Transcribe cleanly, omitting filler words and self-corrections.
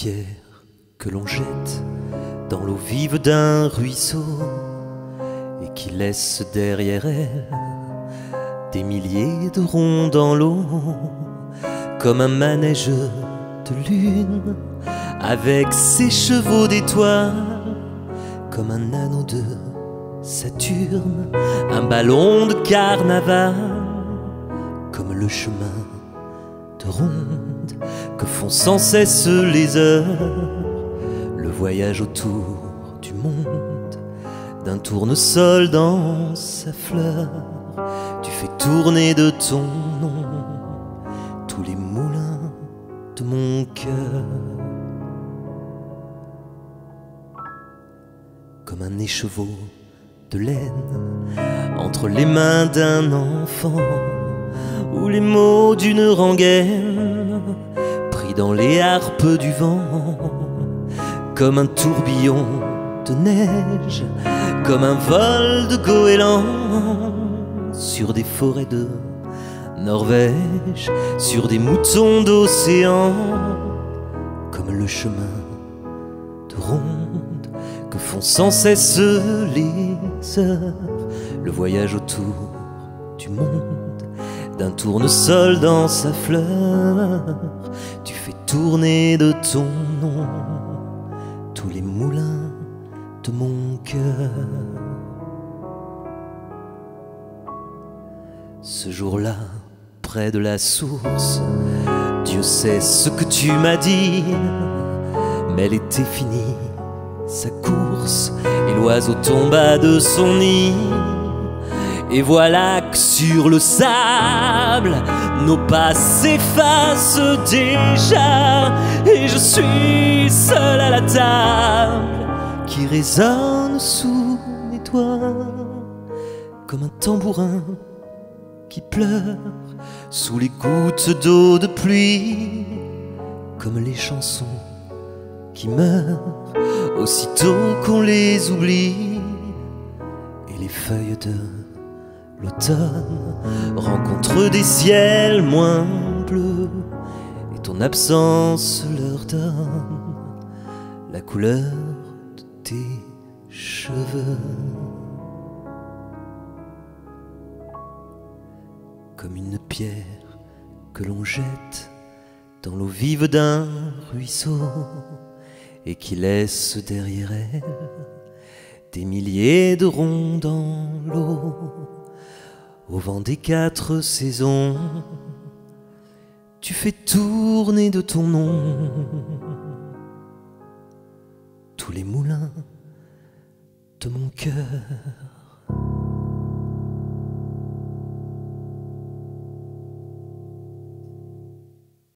pierre que l'on jette dans l'eau vive d'un ruisseau et qui laisse derrière elle des milliers de ronds dans l'eau, comme un manège de lune avec ses chevaux d'étoiles, comme un anneau de Saturne, un ballon de carnaval, comme le chemin de ronde que font sans cesse les heures, le voyage autour du monde d'un tournesol dans sa fleur. Tu fais tourner de ton nom tous les moulins de mon cœur, comme un écheveau de laine entre les mains d'un enfant, ou les mots d'une rengaine pris dans les harpes du vent, comme un tourbillon de neige, comme un vol de goéland sur des forêts de Norvège, sur des moutons d'océan, comme le chemin de ronde que font sans cesse les heures, le voyage autour du monde d'un tournesol dans sa fleur. Tu fais tourner de ton nom tous les moulins de mon cœur. Ce jour-là, près de la source, Dieu sait ce que tu m'as dit, mais elle était finie, sa course, et l'oiseau tomba de son nid. Et voilà que sur le sable, nos pas s'effacent déjà, et je suis seul à la table qui résonne sous mes doigts, comme un tambourin qui pleure sous les gouttes d'eau de pluie, comme les chansons qui meurent aussitôt qu'on les oublie, et les feuilles de l'automne rencontrent des ciels moins bleus, et ton absence leur donne la couleur de tes cheveux, comme une pierre que l'on jette dans l'eau vive d'un ruisseau et qui laisse derrière elle des milliers de ronds dans l'eau, au vent des 4 saisons. Tu fais tourner de ton nom tous les moulins de mon cœur.